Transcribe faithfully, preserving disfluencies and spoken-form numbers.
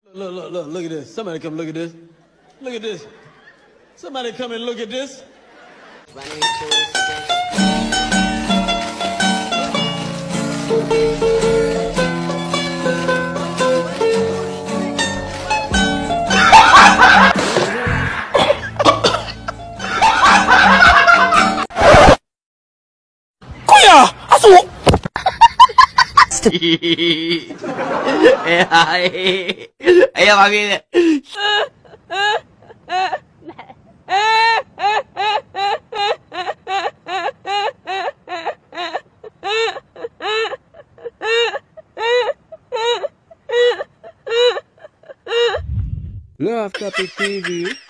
Look, look, look, look at this. Somebody come look at this. Look at this. Somebody come and look at this. Ayo panggil. Love Topic T V.